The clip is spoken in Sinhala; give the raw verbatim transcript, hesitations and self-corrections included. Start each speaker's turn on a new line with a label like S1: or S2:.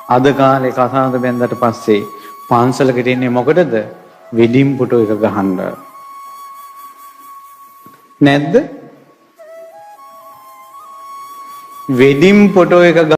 S1: අද කාලේ කසාද බැන්දට පස්සේ පන්සලකට එන්නේ මොකටද? වෙඩින් ෆොටෝ එක ගහන්න. නැද්ද? වෙඩින් ෆොටෝ එක